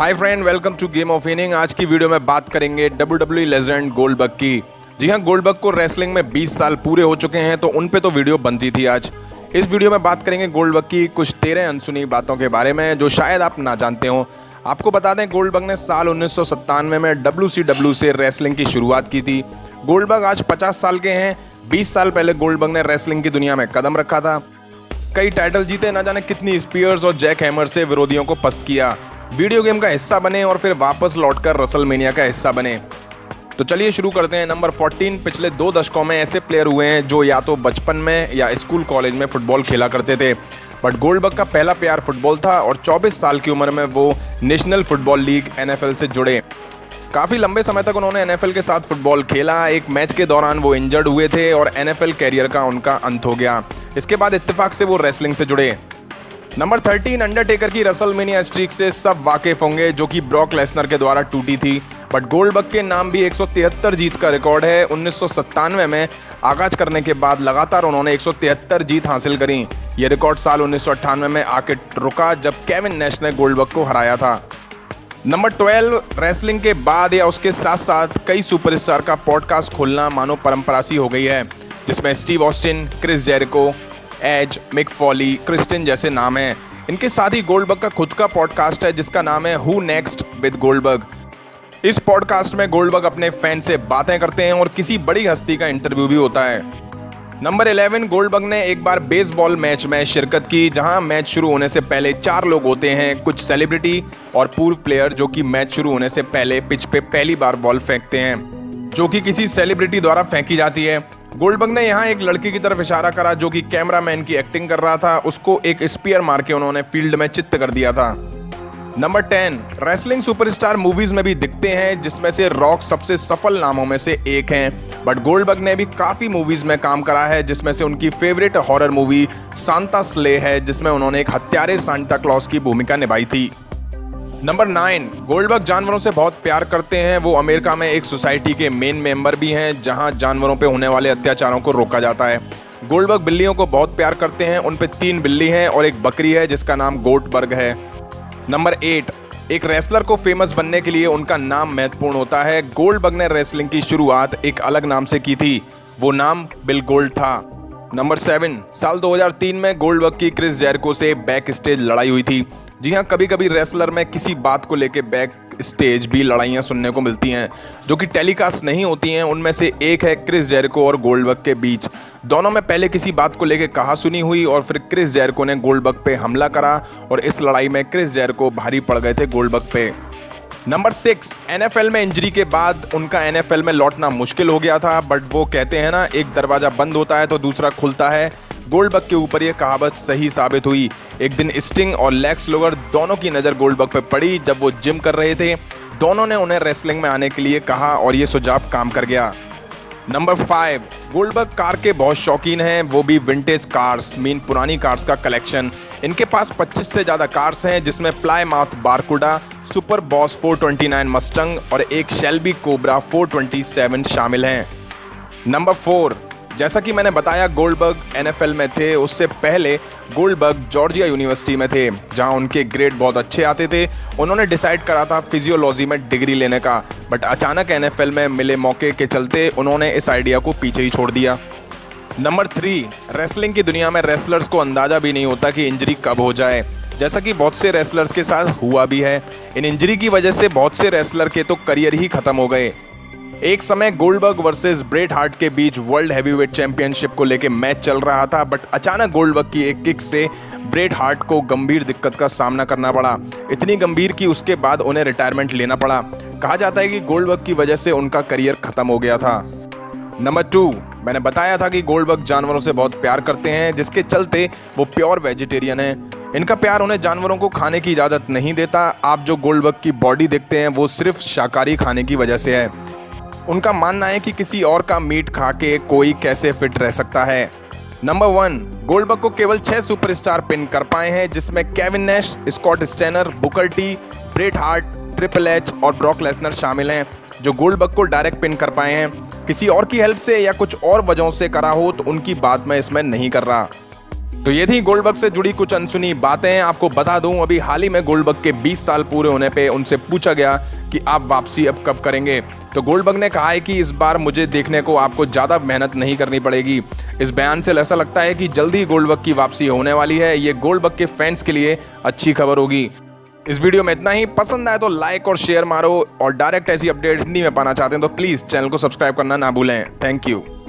Hi friend, welcome to game of winning. आज की video में बात करेंगे WWE लेजेंड गोल्डबर्ग की। जी हां, गोल्डबर्ग को रेसलिंग में 20 साल पूरे हो चुके हैं, तो उन पे तो वीडियो बनती थी। आज इस वीडियो में बात करेंगे गोल्डबर्ग की कुछ 13 अनसुनी बातों के बारे में जो शायद आप ना जानते हो। आपको बता दें, गोल्डबर्ग ने साल 1997 में WCW से रेसलिंग की शुरुआत की थी। गोल्डबर्ग आज 50 साल के हैं। 20 साल पहले गोल्डबर्ग ने रेसलिंग की दुनिया में कदम रखा था। कई टाइटल जीते, ना जाने कितनी स्पीयर्स और जैक हैमर से विरोधियों को पस्त किया। वीडियो गेम का हिस्सा बने और फिर वापस लौटकर रेसलमेनिया का हिस्सा बने। तो चलिए शुरू करते हैं। नंबर 14, पिछले 2 दशकों में ऐसे प्लेयर हुए हैं जो या तो बचपन में या स्कूल कॉलेज में फुटबॉल खेला करते थे, बट गोल्डबर्ग का पहला प्यार फुटबॉल था और 24 साल की उम्र में वो नेशनल फुटबॉल लीग NFL से जुड़े। काफ़ी लंबे समय तक उन्होंने NFL के साथ फुटबॉल खेला। एक मैच के दौरान वो इंजर्ड हुए थे और NFL कैरियर का उनका अंत हो गया। इसके बाद इत्तेफाक से वो रेसलिंग से जुड़े। नंबर 13, अंडरटेकर की रेसलमेनिया स्ट्रीक से सब वाकिफ होंगे जो कि ब्रॉक लेसनर के द्वारा टूटी थी, बट गोल्डबर्ग के नाम भी 173 जीत का रिकॉर्ड है। 1997 में आगाज करने के बाद लगातार उन्होंने 173 जीत हासिल करी। ये रिकॉर्ड साल 1998 में आके रुका जब केविन नैश ने गोल्डबर्ग को हराया था। नंबर 12, रेसलिंग के बाद या उसके साथ साथ कई सुपरस्टार का पॉडकास्ट खोलना मानो परंपरा सी हो गई है, जिसमें Steve Austin, Chris Jericho, Edge, Mick Foley, Christian जैसे नाम हैं। इनके साथ ही गोल्डबर्ग का खुद का पॉडकास्ट है जिसका नाम है हु नेक्स्ट विद गोल्डबर्ग। इस पॉडकास्ट में गोल्डबर्ग अपने फैन से बातें करते हैं और किसी बड़ी हस्ती का इंटरव्यू भी होता है। नंबर 11, गोल्डबर्ग ने एक बार बेसबॉल मैच में शिरकत की जहां मैच शुरू होने से पहले 4 लोग होते हैं, कुछ सेलिब्रिटी और पूर्व प्लेयर, जो कि मैच शुरू होने से पहले पिच पे पहली बार बॉल फेंकते हैं, जो कि किसी सेलिब्रिटी द्वारा फेंकी जाती है। गोल्डबर्ग ने यहाँ एक लड़के की तरफ इशारा करा जो कि कैमरामैन की एक्टिंग कर रहा था। उसको एक स्पीयर मार के उन्होंने फील्ड में चित्त कर दिया था। नंबर 10, रेसलिंग सुपरस्टार मूवीज में भी दिखते हैं, जिसमें से रॉक सबसे सफल नामों में से एक हैं, बट गोल्डबर्ग ने भी काफी मूवीज में काम करा है, जिसमें से उनकी favourite horror movie Santa slay है, जिसमें उन्होंने एक हत्यारे सांता क्लॉज की भूमिका निभाई थी। नंबर 9, गोल्डबर्ग जानवरों से बहुत प्यार करते हैं। वो अमेरिका में एक सोसाइटी के मेन मेंबर भी हैं जहां जानवरों पे होने वाले अत्याचारों को रोका जाता है। गोल्डबर्ग बिल्लियों को बहुत प्यार करते हैं। उन पे 3 बिल्ली हैं और एक बकरी है जिसका नाम गोटबर्ग है। नंबर 8, एक रेसलर को फेमस बनने के लिए उनका नाम महत्वपूर्ण होता है। गोल्डबर्ग ने रेसलिंग की शुरुआत एक अलग नाम से की थी, वो नाम बिल गोल्ड था। नंबर 7, साल 2003 में गोल्डबर्ग की क्रिस जेरिको से बैक स्टेज लड़ाई हुई थी। जी हाँ, कभी कभी रेसलर में किसी बात को लेके बैक स्टेज भी लड़ाइयाँ सुनने को मिलती हैं जो कि टेलीकास्ट नहीं होती हैं। उनमें से एक है क्रिस जेरिको और गोल्डबर्ग के बीच। दोनों में पहले किसी बात को लेके कहा सुनी हुई और फिर क्रिस जेरिको ने गोल्डबर्ग पे हमला करा और इस लड़ाई में क्रिस जेरिको भारी पड़ गए थे गोल्डबर्ग पे। नंबर 6, NFL में इंजरी के बाद उनका NFL में लौटना मुश्किल हो गया था, बट वो कहते हैं ना, एक दरवाजा बंद होता है तो दूसरा खुलता है। गोल्डबर्ग के ऊपर ये कहावत सही साबित हुई। एक दिन स्टिंग और लेक्स लुगर दोनों की नज़र गोल्डबर्ग पे पड़ी जब वो जिम कर रहे थे। दोनों ने उन्हें रेसलिंग में आने के लिए कहा और ये सुझाव काम कर गया। नंबर 5, गोल्डबर्ग कार के बहुत शौकीन हैं, वो भी विंटेज कार्स, मीन पुरानी कार्स का कलेक्शन। इनके पास 25 से ज़्यादा कार्स हैं, जिसमें Plymouth Barracuda, super boss 429 Mustang और एक शेल्बी कोबरा 427 शामिल हैं। नंबर 4, जैसा कि मैंने बताया, गोल्डबर्ग NFL में थे। उससे पहले गोल्डबर्ग जॉर्जिया यूनिवर्सिटी में थे जहां उनके ग्रेड बहुत अच्छे आते थे। उन्होंने डिसाइड करा था फिजियोलॉजी में डिग्री लेने का, बट अचानक NFL में मिले मौके के चलते उन्होंने इस आइडिया को पीछे ही छोड़ दिया। नंबर 3, रेसलिंग की दुनिया में रेसलर्स को अंदाज़ा भी नहीं होता कि इंजरी कब हो जाए, जैसा कि बहुत से रेसलर्स के साथ हुआ भी है। इन इंजरी की वजह से बहुत से रेसलर के तो करियर ही खत्म हो गए। एक समय गोल्डबर्ग वर्सेस ब्रेट हार्ट के बीच वर्ल्ड हैवीवेट चैंपियनशिप को लेके मैच चल रहा था, बट अचानक गोल्डबर्ग की एक किक से ब्रेट हार्ट को गंभीर दिक्कत का सामना करना पड़ा। इतनी गंभीर कि उसके बाद उन्हें रिटायरमेंट लेना पड़ा। कहा जाता है कि गोल्डबर्ग की वजह से उनका करियर खत्म हो गया था। नंबर 2, मैंने बताया था कि गोल्डबर्ग जानवरों से बहुत प्यार करते हैं, जिसके चलते वो प्योर वेजिटेरियन हैं। इनका प्यार उन्हें जानवरों को खाने की इजाज़त नहीं देता। आप जो गोल्डबर्ग की बॉडी देखते हैं वो सिर्फ शाकाहारी खाने की वजह से है। उनका मानना है कि किसी और का मीट खा के कोई कैसे फिट रह सकता है। नंबर 1, गोल्डबर्ग को केवल 6 सुपरस्टार पिन कर पाए हैं, जिसमें Kevin Nash, Scott Steiner, Booker T, Bret Hart, Triple H और ब्रॉक लेसनर शामिल हैं, जो गोल्डबर्ग को डायरेक्ट पिन कर पाए हैं। किसी और की हेल्प से या कुछ और वजहों से करा हो तो उनकी बात मैं इसमें नहीं कर रहा। तो ये थी गोल्डबर्ग से जुड़ी कुछ अनसुनी बातें। आपको बता दूं, अभी हाल ही में गोल्डबर्ग के 20 साल पूरे होने पे उनसे पूछा गया कि आप वापसी अब कब करेंगे, तो गोल्डबर्ग ने कहा है कि इस बार मुझे देखने को आपको ज़्यादा मेहनत नहीं करनी पड़ेगी। इस बयान से ऐसा लगता है कि जल्दी गोल्डबर्ग की वापसी होने वाली है। ये गोल्डबर्ग के फैंस के लिए अच्छी खबर होगी। इस वीडियो में इतना ही। पसंद आए तो लाइक और शेयर मारो, और डायरेक्ट ऐसी अपडेट हिंदी में पाना चाहते हैं तो प्लीज़ चैनल को सब्सक्राइब करना ना भूलें। Thank you.